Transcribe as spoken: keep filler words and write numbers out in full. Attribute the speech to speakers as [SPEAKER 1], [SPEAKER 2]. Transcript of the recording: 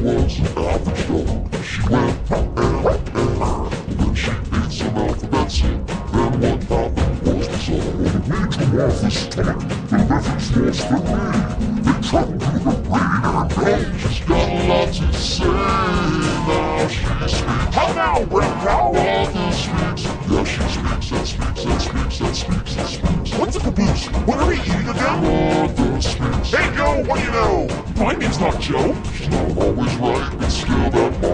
[SPEAKER 1] was an average dog. She went and and then she ate some alphabets. Then what happened was the son of a meteor's stomach. The reference was the me. They traveled through her brain and her brain. She's got a lot to say. Now she speaks. How now, brown cow? Mother speaks. Yeah, she speaks and speaks and speaks and speaks and speaks. What's the caboose? What are we eating again? Mother speaks. Hey, Joe, what do you know? My name's not Joe. She's not always right, but still that